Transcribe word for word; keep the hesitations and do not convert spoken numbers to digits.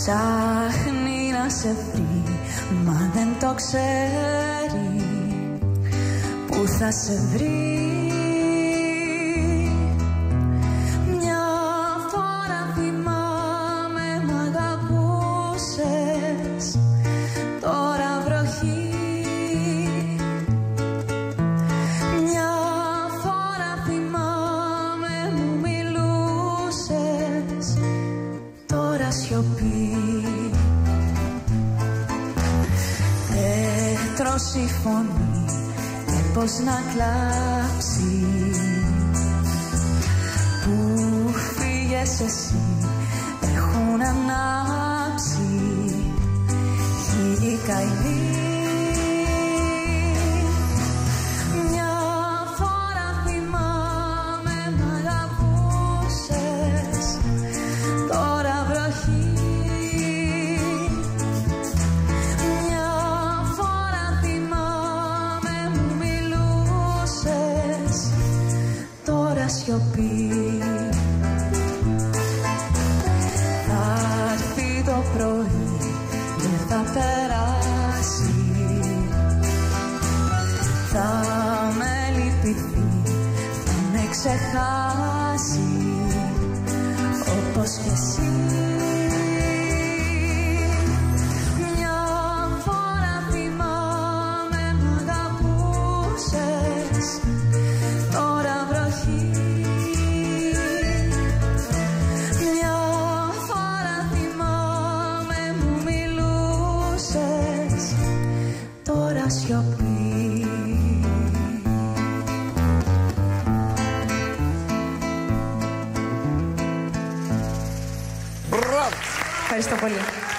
Ψάχνει να σε βρει, μα δεν το ξέρει που θα σε βρει. Μια φορά θυμάμαι μ' αγαπούσες, τώρα βροχή. Μια φορά θυμάμαι μου μιλούσες, τώρα σιωπή. Πέτρος η φωνή και πώς να κλάψει, που φύγες εσύ έχουν ανάψει χίλιοι καημοί. Μια φορά θυμάμαι μ' αγαπούσες, τώρα βροχή. Μια φορά θυμάμαι μου μιλούσες, τώρα σιωπή. Θα έρθει το πρωί και θα περάσει, θα με λυπηθεί, θα με ξεχάσει, όπως κι εσύ. Μια φορά θυμάμαι μ' αγαπούσες, τώρα βροχή. Μια φορά θυμάμαι μου μιλούσες, τώρα σιωπή. Μπράβο! Ευχαριστώ πολύ.